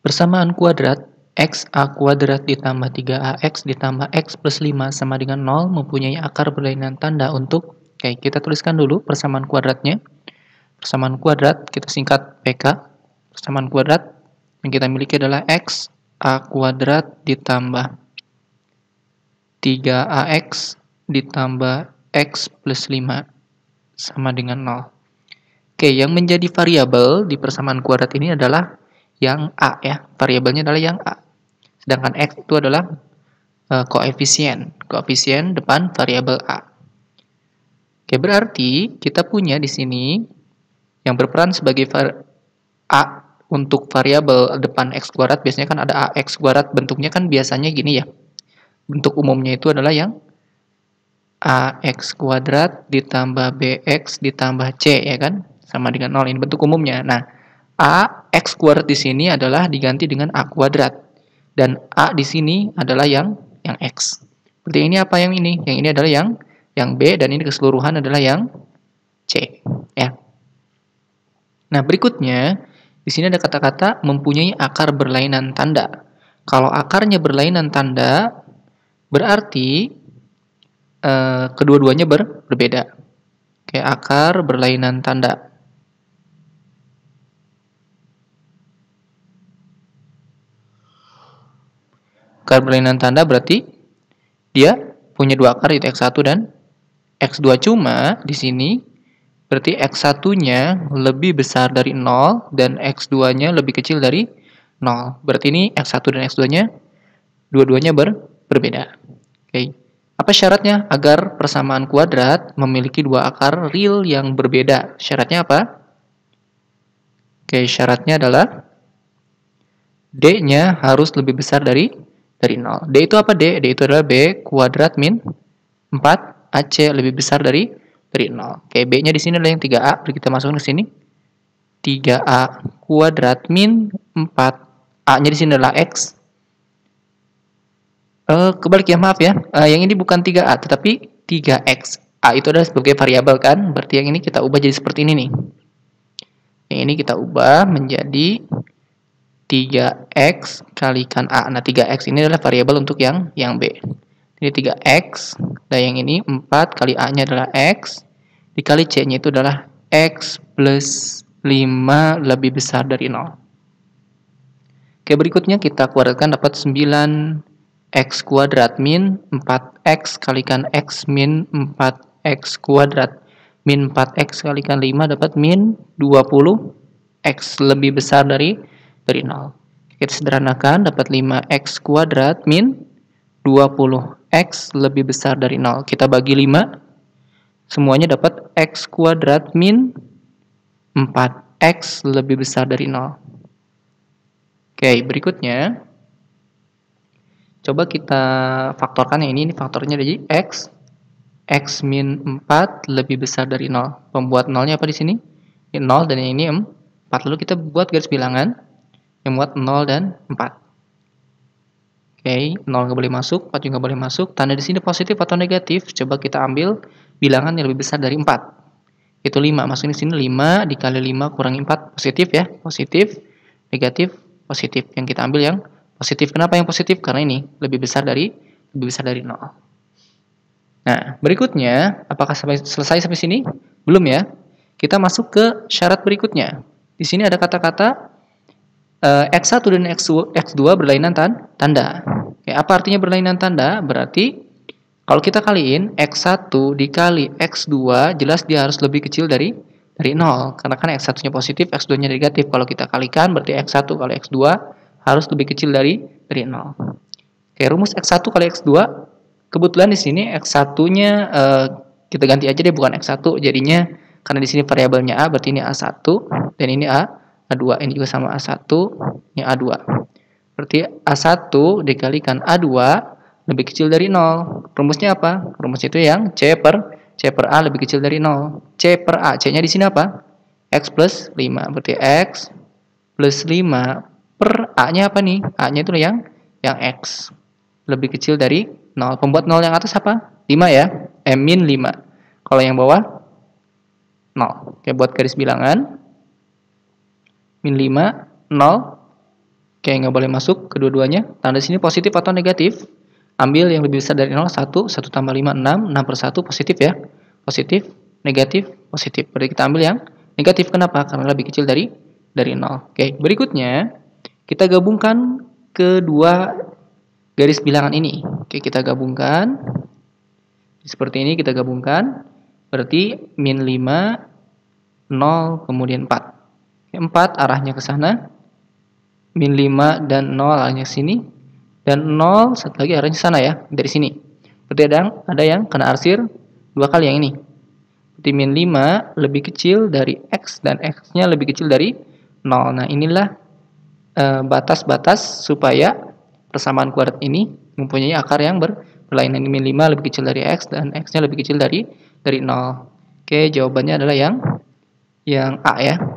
Persamaan kuadrat x(a) kuadrat ditambah 3ax ditambah x plus 5 sama dengan 0 mempunyai akar berlainan tanda untuk... Oke, kita tuliskan dulu persamaan kuadratnya. Persamaan kuadrat kita singkat PK. Persamaan kuadrat yang kita miliki adalah x(a) kuadrat ditambah 3ax ditambah x plus 5 sama dengan 0. Oke, yang menjadi variabel di persamaan kuadrat ini adalah yang A ya, variabelnya adalah yang A. Sedangkan X itu adalah koefisien depan variabel A. Oke, berarti kita punya di sini yang berperan sebagai A untuk variabel depan X kuadrat, biasanya kan ada AX kuadrat, bentuknya kan biasanya gini ya. Bentuk umumnya itu adalah yang AX kuadrat ditambah BX ditambah C ya kan, sama dengan 0, ini bentuk umumnya. Nah, AX kuadrat di sini adalah diganti dengan A kuadrat. Dan A di sini adalah yang X. Berarti ini apa yang ini? Yang ini adalah yang B, dan ini keseluruhan adalah yang C. Ya. Nah, berikutnya, di sini ada kata-kata mempunyai akar berlainan tanda. Kalau akarnya berlainan tanda, berarti kedua-duanya berbeda. Oke, akar berlainan tanda. Akar berlainan tanda berarti dia punya dua akar, yaitu X1 dan X2. Cuma di sini berarti X1-nya lebih besar dari 0 dan X2-nya lebih kecil dari 0. Berarti ini X1 dan X2-nya dua-duanya berbeda. Oke. Apa syaratnya agar persamaan kuadrat memiliki dua akar real yang berbeda? Syaratnya apa? Oke, syaratnya adalah D-nya harus lebih besar dari 0. D itu apa D? D itu adalah B kuadrat min 4 AC lebih besar dari 0. Oke, B-nya di sini adalah yang 3A. Kita masukkan ke sini. 3A kuadrat min 4. A-nya di sini adalah X. Kebalik ya, maaf ya. Yang ini bukan 3A, tetapi 3X. A itu adalah sebagai variabel kan? Berarti yang ini kita ubah jadi seperti ini nih. Yang ini kita ubah menjadi 3X kalikan A. Nah, 3X ini adalah variabel untuk yang B. Jadi 3X, dan yang ini 4 kali A-nya adalah X, dikali C-nya itu adalah X plus 5 lebih besar dari 0. Oke, berikutnya kita kuadratkan dapat 9X kuadrat min 4X kalikan X min 4X kuadrat. Min 4X kalikan 5 dapat min 20X lebih besar dari 0. Kita sederhanakan dapat 5X kuadrat min 20X lebih besar dari 0. Kita bagi 5. Semuanya dapat X kuadrat min 4X lebih besar dari 0. Oke, berikutnya. Coba kita faktorkan yang ini faktornya jadi X. X min 4 lebih besar dari 0. Pembuat 0-nya apa di sini? 0 dan yang ini 4. Lalu kita buat garis bilangan yang muat 0 dan 4. Oke, 0 nggak boleh masuk, 4 juga nggak boleh masuk. Tanda di sini positif atau negatif? Coba kita ambil bilangan yang lebih besar dari 4. Itu 5. Masukin di sini 5 dikali 5 kurangi 4. Positif ya, positif, negatif, positif. Yang kita ambil yang positif. Kenapa yang positif? Karena ini lebih besar dari 0. Nah, berikutnya, apakah selesai sampai sini? Belum ya. Kita masuk ke syarat berikutnya. Di sini ada kata-kata X1 dan X2 berlainan tanda. Oke, apa artinya berlainan tanda? Berarti kalau kita kaliin X1 dikali X2, jelas dia harus lebih kecil dari 0. Karena kan X1-nya positif, X2-nya negatif. Kalau kita kalikan berarti X1 kali X2 harus lebih kecil dari 0. Oke, rumus X1 kali X2, kebetulan di sini X1-nya kita ganti aja deh, bukan X1. Jadinya karena di sini variabelnya A, berarti ini A1 dan ini A2, ini juga sama A1, ini A2. Berarti A1 dikalikan A2 lebih kecil dari 0. Rumusnya apa? Rumusnya itu yang C per A lebih kecil dari 0. C per A, C-nya di sini apa? X plus 5. Berarti X plus 5 per A-nya apa nih? A-nya itu yang X lebih kecil dari 0. Pembuat 0 yang atas apa? 5 ya. Min 5. Kalau yang bawah 0. Oke, buat garis bilangan. Min 5, 0. Oke, nggak boleh masuk kedua-duanya. Tanda di sini positif atau negatif. Ambil yang lebih besar dari 0, 1. 1 tambah 5, 6. 6 per 1 positif ya. Positif, negatif, positif. Berarti kita ambil yang negatif. Kenapa? Karena lebih kecil dari 0. Oke, berikutnya kita gabungkan kedua garis bilangan ini. Oke, kita gabungkan. Seperti ini kita gabungkan. Berarti min 5, 0, kemudian 4. 4 arahnya ke sana. Min 5 dan 0 arahnya ke sini. Dan 0 satu lagi arahnya ke sana ya, dari sini. Berarti ada yang kena arsir 2 kali yang ini. Berarti min 5 lebih kecil dari X dan X-nya lebih kecil dari 0. Nah, inilah batas-batas supaya persamaan kuadrat ini mempunyai akar yang berlainan. Min 5 lebih kecil dari X dan X-nya lebih kecil dari 0. Oke, jawabannya adalah yang A ya.